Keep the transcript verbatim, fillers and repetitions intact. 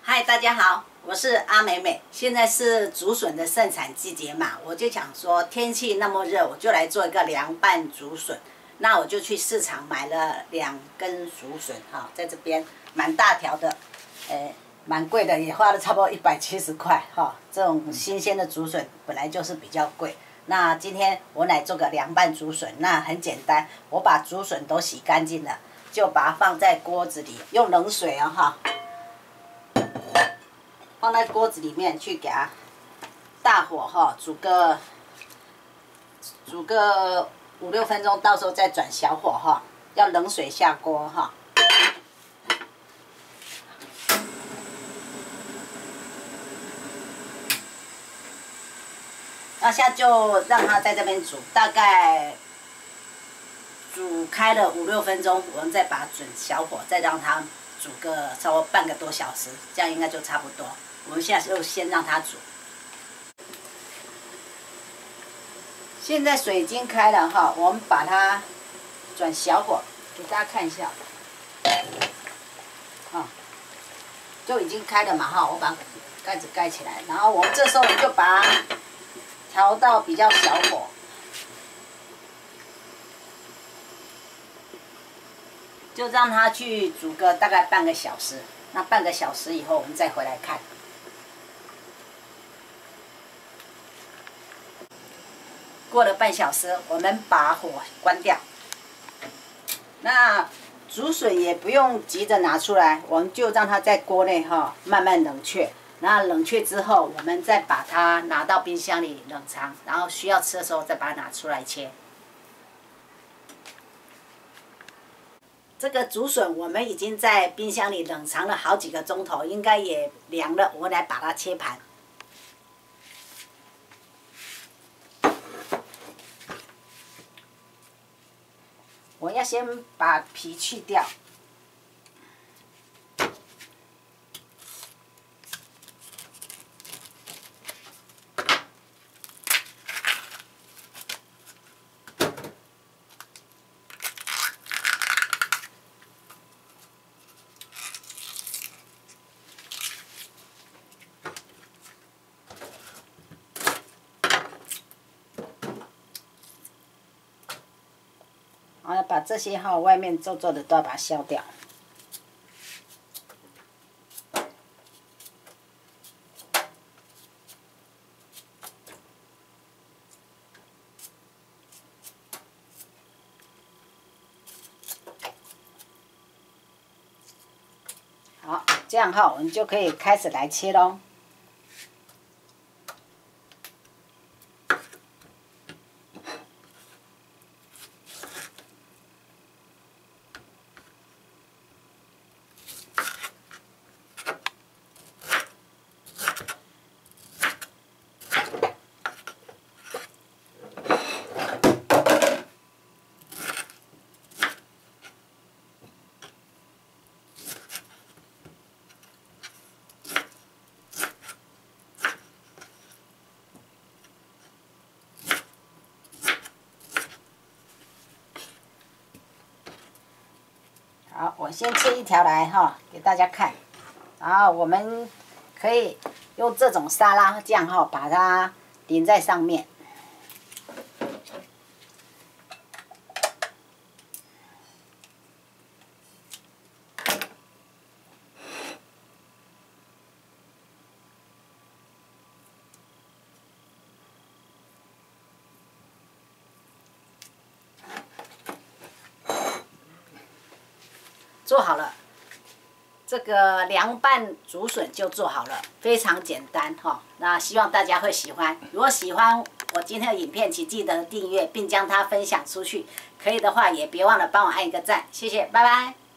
嗨，大家好，我是阿美美。现在是竹笋的盛产季节嘛，我就想说天气那么热，我就来做一个凉拌竹笋。那我就去市场买了两根竹笋，哈，在这边蛮大条的，诶，蛮贵的，也花了差不多一百七十块，哈。这种新鲜的竹笋本来就是比较贵。那今天我来做个凉拌竹笋，那很简单，我把竹笋都洗干净了，就把它放在锅子里，用冷水啊，哈。 放在锅子里面去给它大火哈煮个煮个五六分钟，到时候再转小火哈，要冷水下锅哈。那现在就让它在这边煮，大概煮开了五六分钟，我们再把它转小火，再让它煮个超过半个多小时，这样应该就差不多。 我们现在就先让它煮。现在水已经开了哈，我们把它转小火，给大家看一下。啊，就已经开了嘛哈，我把盖子盖起来，然后我们这时候就把它调到比较小火，就让它去煮个大概半个小时。那半个小时以后，我们再回来看。 过了半小时，我们把火关掉。那竹笋也不用急着拿出来，我们就让它在锅内哈慢慢冷却。那冷却之后，我们再把它拿到冰箱里冷藏，然后需要吃的时候再把它拿出来切。这个竹笋我们已经在冰箱里冷藏了好几个钟头，应该也凉了。我来把它切盘。 我要先把皮去掉，然后把这些哈外面皱皱的都要把它削掉。好，这样哈，我们就可以开始来切喽。 好，我先切一条来哈，给大家看。然后我们可以用这种沙拉酱哈，把它淋在上面。做好了，这个凉拌竹笋就做好了，非常简单哈。那希望大家会喜欢。如果喜欢我今天的影片，请记得订阅并将它分享出去。可以的话，也别忘了帮我按一个赞，谢谢，拜拜。